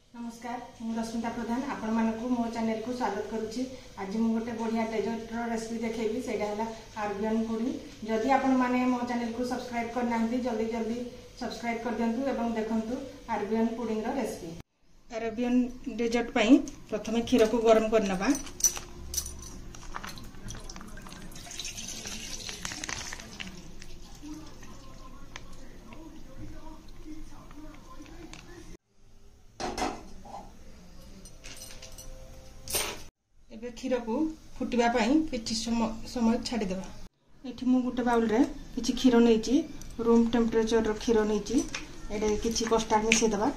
नमस्कार मु रश्मिता प्रधान आपण मानकु मो चैनल को स्वागत करुच्ची। आज मु गोटे बढ़िया डेजर्ट रेसिपी देखेबी सेटा हला अरबियन पुडिंग। जदि आपण माने मो चैनल को सब्सक्राइब करना जल्दी जल्दी सब्सक्राइब कर दियंतु एवं देखंतु अरबियन पुडिंग रो रेसिपी। अरबियन डेजर्ट पई प्रथमे खीर को गरम करनबा। एबे खीर को फुटवा किसी समय छाड़देवा। ये मु गोटे बाउल रे किसी क्षीर नहीं रूम टेम्परेचर रो क्षीर नहीं ये किसी कस्टार्ड मिसेदेवा।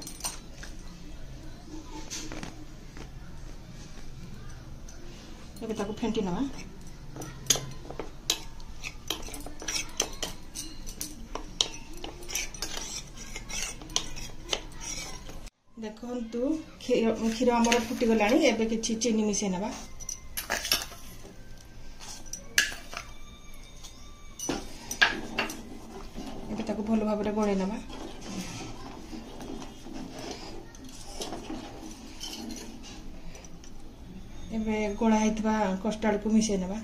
एबे ताको फेंटी नवा। देखंतु क्षीर आमर फुटी गलानी। एबे किसी चीनी मिसे नवा। भल भाव गोले नवा। एबे गोला हेतबा कस्टार्ड को मिसे नवा।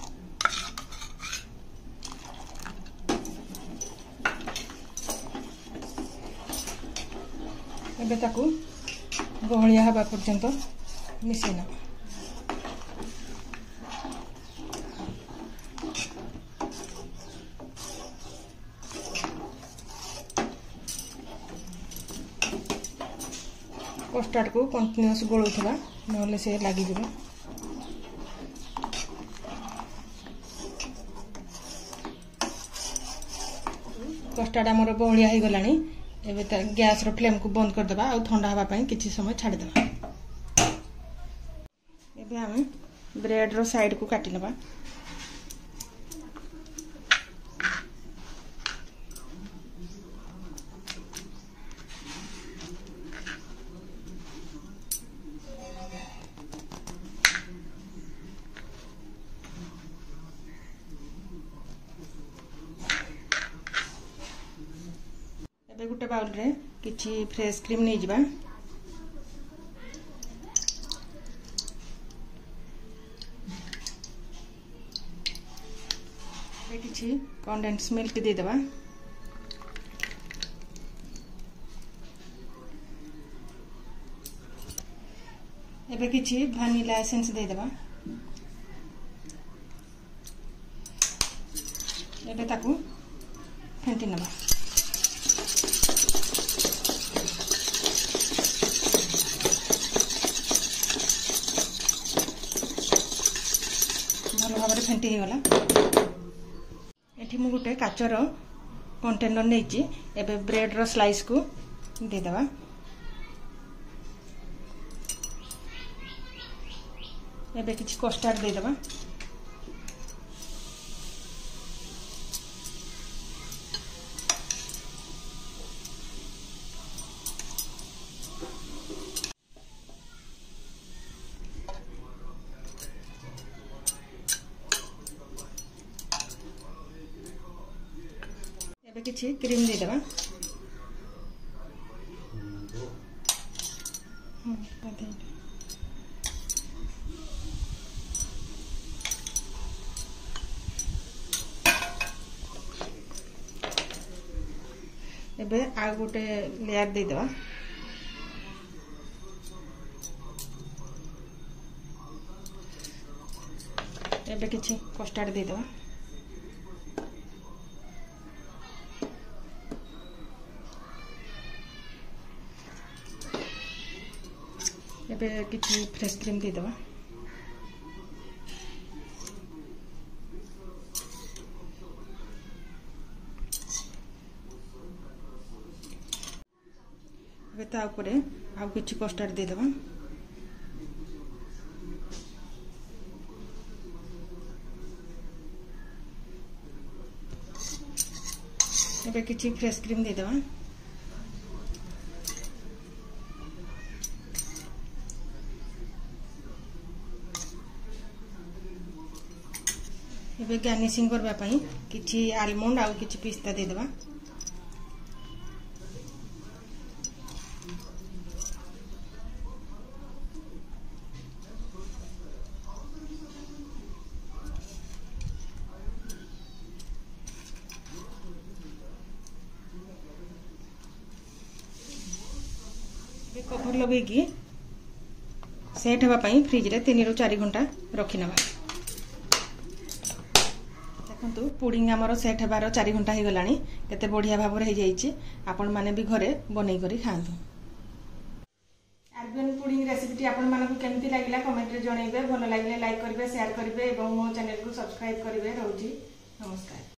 एबे ताकू गहलिया हवा पर्यंत मिसे नवा। कस्टार्ड को कंटिन्यूअस गोलुवा ना से लगी जाए। कस्टार्ड आमर गहलिया हो गला। गैस रो फ्लेम को बंद करदे और ठंडा हाँवाई किसी समय छाड़देवा। एबे आम ब्रेड रो साइड को काटी नबा। एबे गोटे बाउल रे किछि फ्रेश क्रीम नहीं जिबा। किछि कंडेंस मिल्क दे देबा। एबे किछि वैनिला एसेंस दे देबा। एबे ताकू फेंटी नबा। भल भाव फेंटी गला। ये मु गोटे काचर कंटेनर नहीं एबे ब्रेड रो स्लाइस को दे देवा। एबे किछि कस्टार्ड दे देवा। एबे किछि क्रीम दे देबा। एबे आ गोटे लेयर दे देबा। एबे किछि कस्टार्ड दे देबा। एबे किछि फ्रेश क्रीम दे देबा। एबे ता ऊपर आउ किछि कस्टार्ड दे देबा। एबे किछि फ्रेश क्रीम दे देबा। एबे गार्निशिंग करबा पई किछि आलमंड आ किछि पिस्ता दे देबा। कभर लगे सेट होगापाई फ्रिज रे 3 ରୁ 4 घंटा रखी नवा। देखो पुडिंग आमर सेट होबार 4 घंटा हो गलानी केते बढ़िया भाव हो जाइए। आपण माने भी घरे बनै करी खांतु। आर्बियन पुडिंग रेसिपी आपण मानकु केमती लागिला कमेंट रे जणाइबे। भलो लागिले लाइक करिवे शेयर करिवे एवं मो चैनल को सब्सक्राइब करिवे। रहउची नमस्कार।